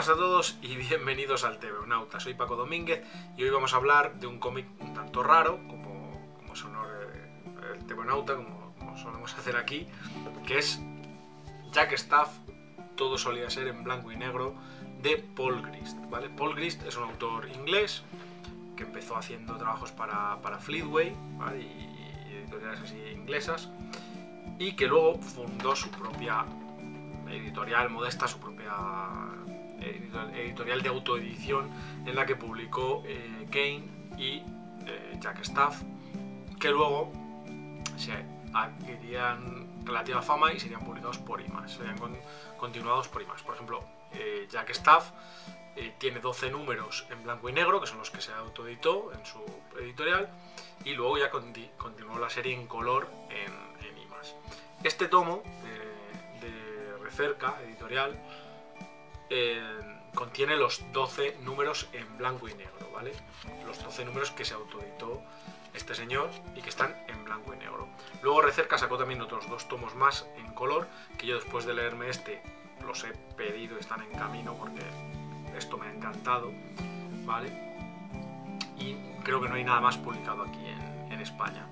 a todos y bienvenidos al TVOnauta. Soy Paco Domínguez y hoy vamos a hablar de un cómic un tanto raro, como sonó el TVOnauta, como solemos hacer aquí, que es Jack Stuff, todo solía ser en blanco y negro, de Paul Grist, ¿vale? Paul Grist es un autor inglés que empezó haciendo trabajos para Fleetway, ¿vale? y editoriales así inglesas, y que luego fundó su propia editorial modesta, su propia editorial de autoedición, en la que publicó Kane y Jack Stuff, que luego se adquirían relativa fama y serían publicados por IMAX, serían continuados por IMAX. Por ejemplo, Jack Stuff tiene 12 números en blanco y negro, que son los que se autoeditó en su editorial, y luego ya continuó la serie en color en IMAX. Este tomo de Recerca editorial contiene los 12 números en blanco y negro, ¿vale? Los 12 números que se autoeditó este señor y que están en blanco y negro. Luego Recerca sacó también otros 2 tomos más en color, que yo después de leerme este los he pedido y están en camino porque esto me ha encantado, ¿vale? Y creo que no hay nada más publicado aquí en España.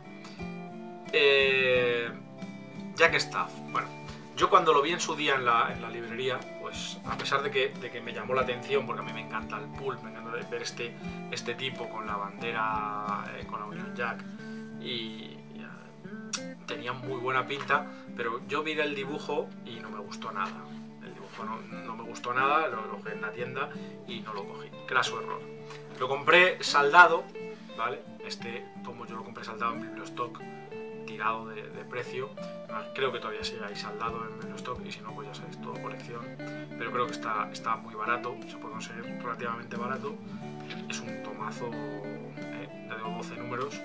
Jack Stuff, bueno, yo cuando lo vi en su día en la librería, pues a pesar de que me llamó la atención, porque a mí me encanta el pulp, me encanta ver este tipo con la bandera, con la Union Jack, y tenía muy buena pinta, pero yo vi el dibujo y no me gustó nada. El dibujo no me gustó nada, lo cogí en la tienda y no lo cogí. Craso error. Lo compré saldado, ¿vale? Este tomo yo lo compré saldado en Bibliostock, tirado de precio. Creo que todavía sigue ahí saldado en Bibliostock, y si no, pues ya sabéis, todo colección. Pero creo que está muy barato, se puede conseguir relativamente barato. Es un tomazo de 12 números.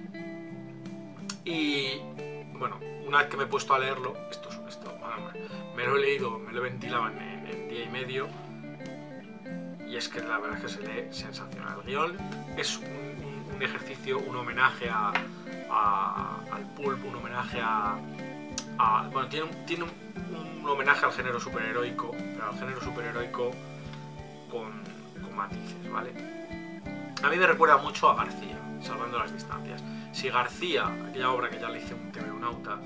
Y bueno, una vez que me he puesto a leerlo, esto me lo he leído, me lo he ventilado en día y medio, y es que la verdad es que se lee sensacional. El guión es un ejercicio, un homenaje al pulp, un homenaje bueno, tiene un homenaje al género superheroico, pero al género superheroico con matices, ¿vale? A mí me recuerda mucho a García, salvando las distancias. Si García, aquella obra que ya le hice un TVOnauta,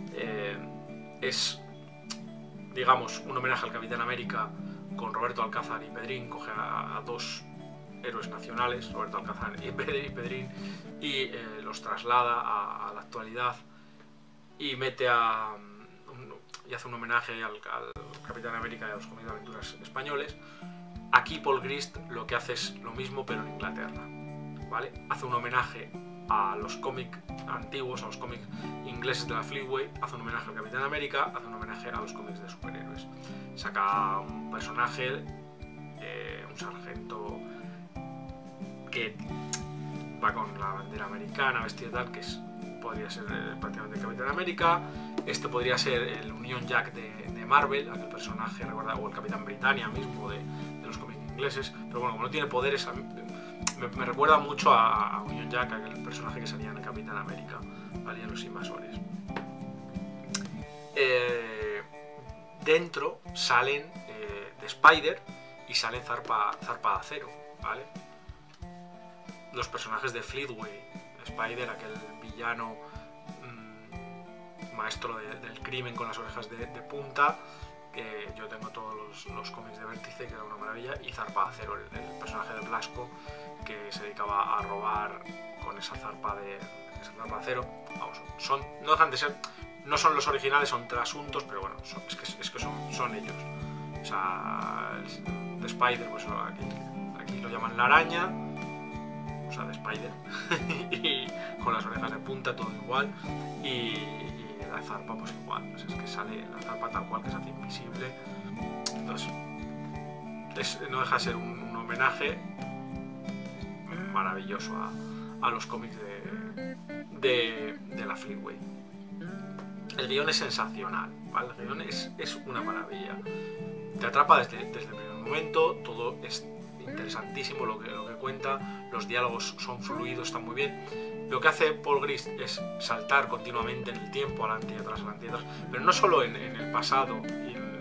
es, digamos, un homenaje al Capitán América con Roberto Alcázar y Pedrín, coge a 2 héroes nacionales, Roberto Alcázar y Pedrín, y los traslada a la actualidad y y hace un homenaje al Capitán América y a los cómics de aventuras españoles. Aquí Paul Grist lo que hace es lo mismo, pero en Inglaterra, ¿vale? Hace un homenaje a los cómics antiguos, a los cómics ingleses de la Fleetway, hace un homenaje al Capitán América, hace un homenaje a los cómics de superhéroes. Saca un personaje, un sargento que va con la bandera americana, vestido tal, que podría ser prácticamente el Capitán América. Este podría ser el Union Jack de Marvel, aquel personaje, recuerda, o el Capitán Britannia mismo de los cómics ingleses, pero bueno, como no tiene poderes, me recuerda mucho a Union Jack, aquel personaje que salía en el Capitán América, ¿vale? En los Invasores. Dentro salen de Spider y salen Zarpa de Acero, ¿vale? Los personajes de Fleetway, Spider, aquel villano maestro del crimen con las orejas de punta, que yo tengo todos los cómics de Vértice, que era una maravilla, y Zarpa de Acero, el personaje de Blasco, que se dedicaba a robar con esa zarpa de acero. Vamos, no dejan de ser, no son los originales, son trasuntos, pero bueno, es que son ellos. O sea, de Spider, pues aquí lo llaman la araña, o sea, de Spider, y con las orejas de punta, todo igual, y la zarpa pues igual, pues es que sale la zarpa tal cual, que se hace invisible. Entonces no deja de ser un homenaje maravilloso a los cómics de la Fleetway. El guión es sensacional, ¿vale? El guión es una maravilla, te atrapa desde el primer momento, todo es interesantísimo lo que cuenta, los diálogos son fluidos, están muy bien. Lo que hace Paul Grist es saltar continuamente en el tiempo, adelante y atrás, pero no solo en el pasado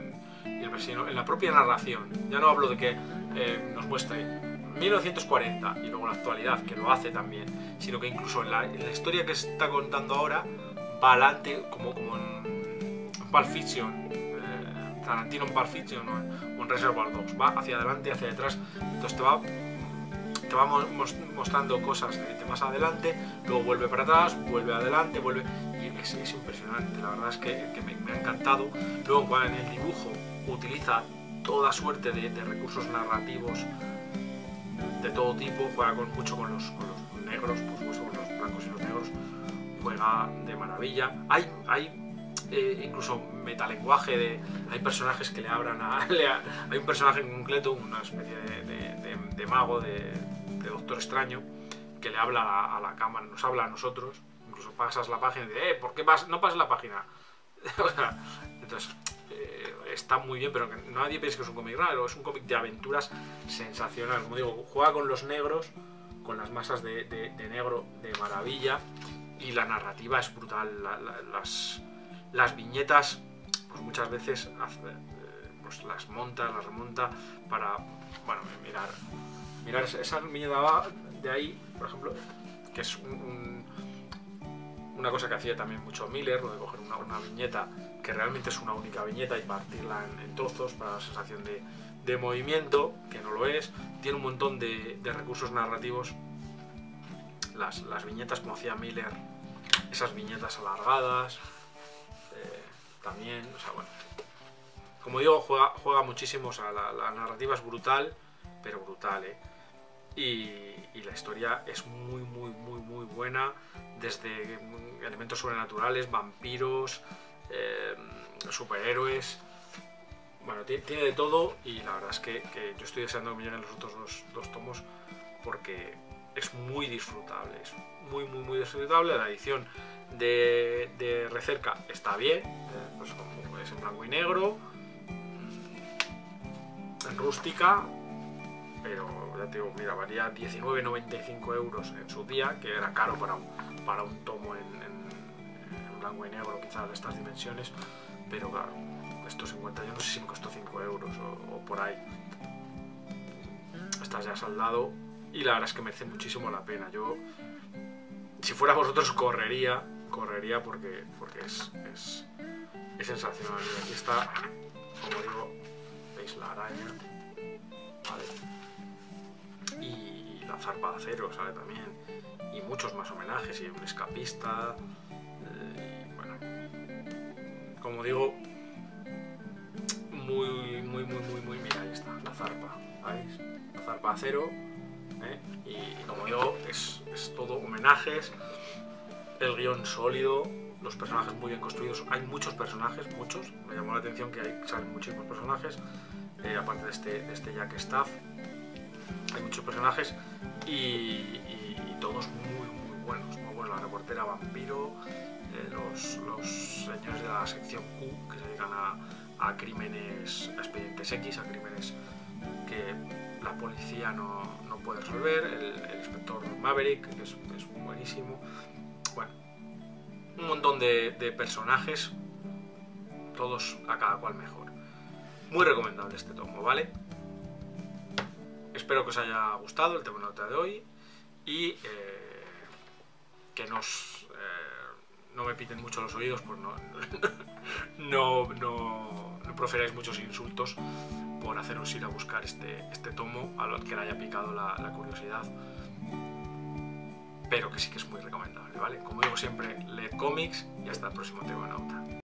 y el sino en la propia narración. Ya no hablo de que nos muestre 1940 y luego la actualidad, que lo hace también, sino que incluso en la historia que se está contando ahora va adelante, como en Pulp Fiction, Tarantino en Pulp Fiction o en Reservoir Dogs, va hacia adelante y hacia detrás, entonces te va mostrando cosas de más adelante, luego vuelve para atrás, vuelve adelante, vuelve, y es impresionante, la verdad es que me ha encantado. Luego en el dibujo utiliza toda suerte de recursos narrativos de todo tipo, juega mucho con los negros, por supuesto, con los blancos y los negros, juega de maravilla. Hay incluso metalenguaje, hay personajes que le hablan hay un personaje en concreto, una especie de mago, de Doctor Extraño, que le habla a la cámara, nos habla a nosotros, incluso pasas la página y dice, ¿por qué no pasas la página? Entonces, está muy bien, pero que nadie piense que es un cómic raro, es un cómic de aventuras sensacional. Como digo, juega con los negros, con las masas de negro de maravilla, y la narrativa es brutal. Las viñetas, pues muchas veces pues las remonta para, bueno, mirar esa viñeta de ahí, por ejemplo, que es una cosa que hacía también mucho Miller, lo de coger una viñeta que realmente es una única viñeta y partirla en trozos para la sensación de movimiento, que no lo es. Tiene un montón de recursos narrativos, las viñetas como hacía Miller, esas viñetas alargadas, también, o sea, bueno, como digo, juega muchísimo, o sea, la narrativa es brutal, pero brutal, y la historia es muy buena, desde elementos sobrenaturales, vampiros, superhéroes, bueno, tiene de todo, y la verdad es que yo estoy deseando que me lleguen los otros dos tomos, porque es muy disfrutable, es muy disfrutable. La edición de Recerca está bien, pues como es en blanco y negro, en rústica, pero ya te digo, mira, valía 19,95 euros en su día, que era caro para un tomo en blanco y negro, quizás de estas dimensiones, pero claro, esto se encuentra, yo no sé si me costó 5 euros o por ahí. Estás ya saldado, y la verdad es que merece muchísimo la pena. Yo, si fuera vosotros, correría porque es sensacional. Y aquí está, como digo, veis la araña, ¿vale? Y la zarpa de acero sale también, y muchos más homenajes, y un escapista, y bueno, como digo, muy, mira, ahí está, la zarpa, ¿veis? La zarpa de acero, y como digo, es todo homenajes, el guión sólido, los personajes muy bien construidos. Hay muchos personajes, me llamó la atención que salen muchísimos personajes, aparte de este Jack Staff, hay muchos personajes, y todos muy buenos, la reportera vampiro, los señores de la sección Q, que se dedican a crímenes, a expedientes X, a crímenes que la policía no puede resolver, el inspector Maverick, que es buenísimo. Bueno, un montón de personajes, todos a cada cual mejor. Muy recomendable este tomo, ¿vale? Espero que os haya gustado el tema nota de hoy, y que no me piten mucho los oídos, pues no proferáis muchos insultos por haceros ir a buscar este tomo, a lo que le haya picado la curiosidad, pero que sí que es muy recomendable, ¿vale? Como digo siempre, leed cómics, y hasta el próximo Temanauta.